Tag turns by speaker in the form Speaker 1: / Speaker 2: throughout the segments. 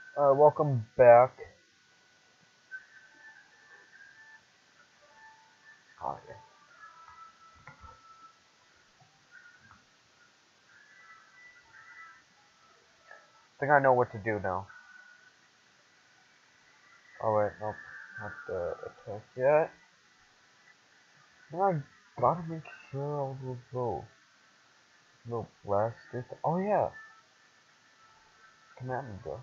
Speaker 1: Welcome back. Oh, yeah. I think I know what to do now. Oh wait, nope, not the attack yet. Now I gotta make sure all those little blasters. Oh yeah, command bro.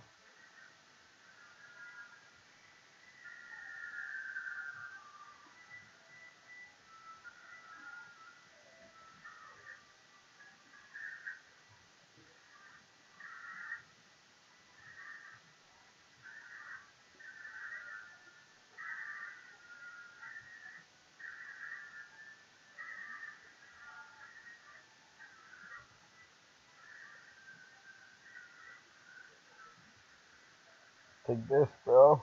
Speaker 1: Take this, bro.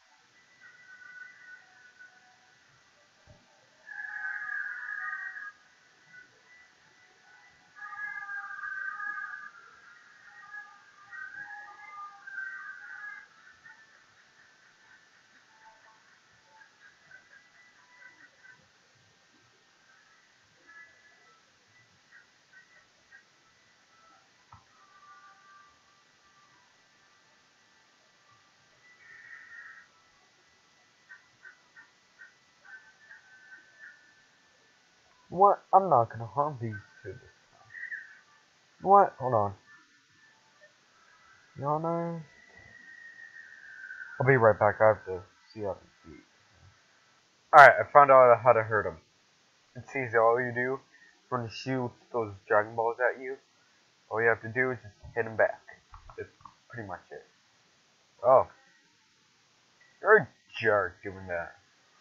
Speaker 1: What? I'm not gonna harm these two this time. What? Hold on. You know, I'll be right back. I have to see how to see. Alright, I found out how to hurt him. It's easy. All you do when he shoots those Dragon Balls at you, all you have to do is just hit him back. That's pretty much it. Oh, you're a jerk doing that.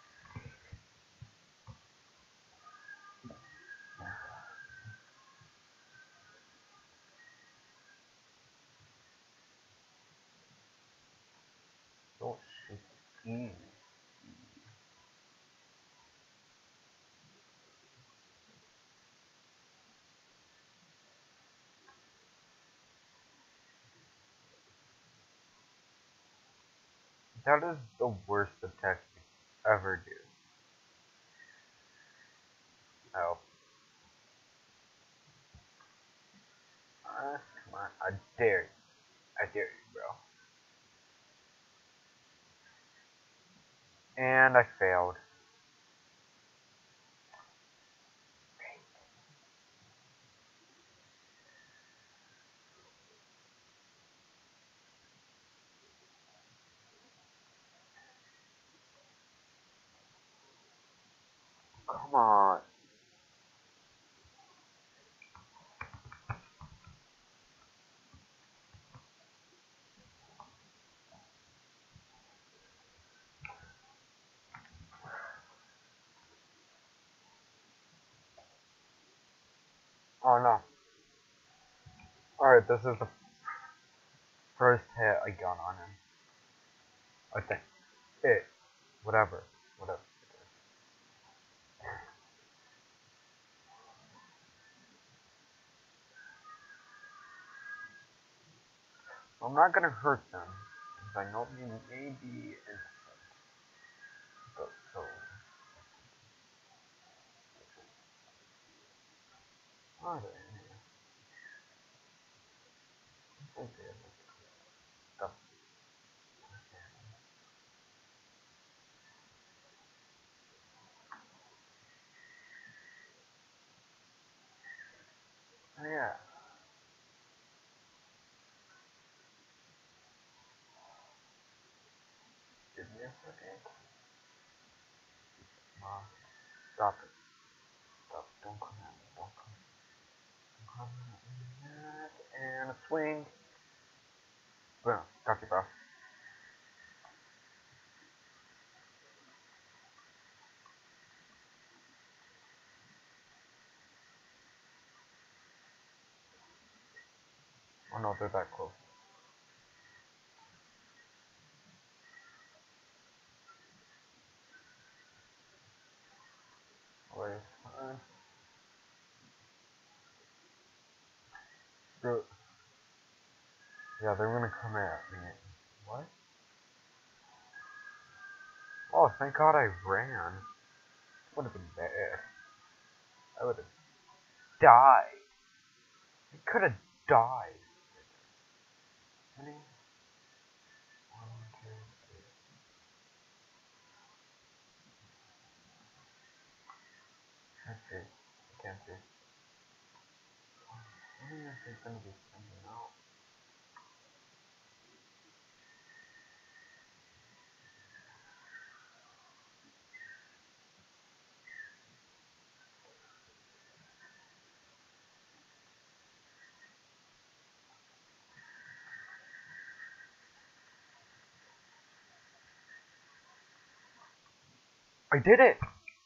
Speaker 1: Don't shoot me. That is the worst attack you ever do. Oh. Come on. I dare you. I dare you, bro. And I failed. Come on. Oh no. Alright, this is the first hit I got on him. I think. It. Whatever. Whatever. I'm not gonna hurt them. Because I know they may be innocent. But so. Are they? Okay. Stuff. Oh yeah. Give me a second. Mom. Stop it. Stop. Don't come at me. Don't come. Don't come at me. And a swing. Boom. Got you, bro. Oh no, they're that close. Wait. Bro. Yeah, they're gonna come at me. What? Oh, thank God I ran. Would have been bad. I would have died. I could have died. One, two, three. Can't see. I can't see. I don't know if there's gonna be something else. I did it!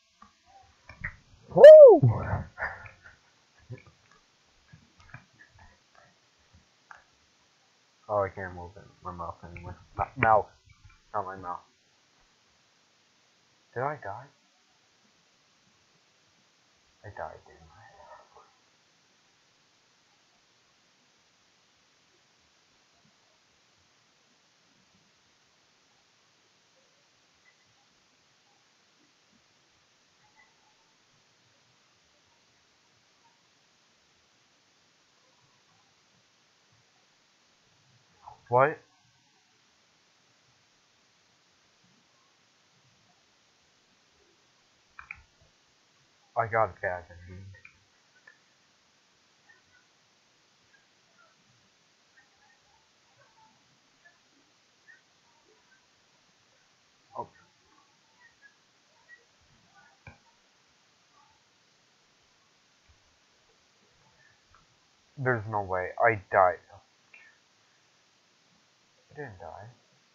Speaker 1: Woo! Oh, I can't move it. My mouth anyway. Mouth. Not my mouth. Did I die? I died, didn't I? What? I got a bad ending. Oh, there's no way. I died. I didn't die.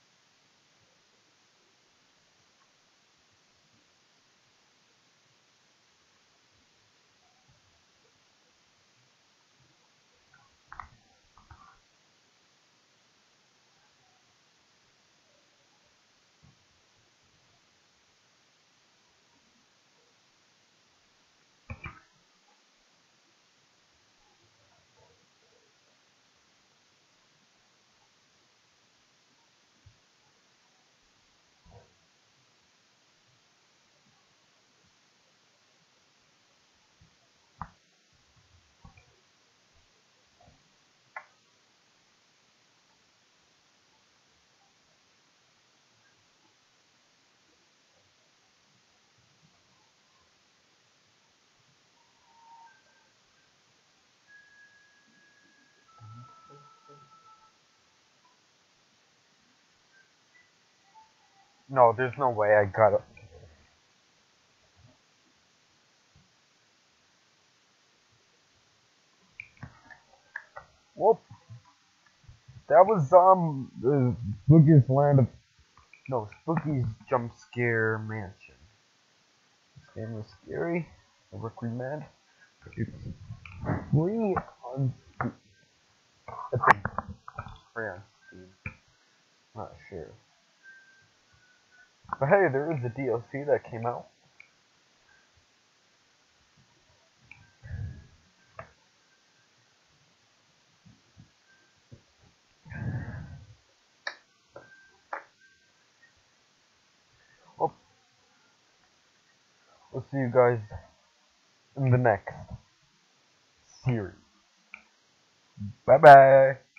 Speaker 1: No, there's no way I got it. Whoop. That was, the Spooky's Land of... No, Spooky's Jump Scare Mansion. This game was scary. I recommend. It's free on Steam. I think free on Steam. Not sure. But hey, there is a DLC that came out. Well, we'll see you guys in the next series. Bye bye.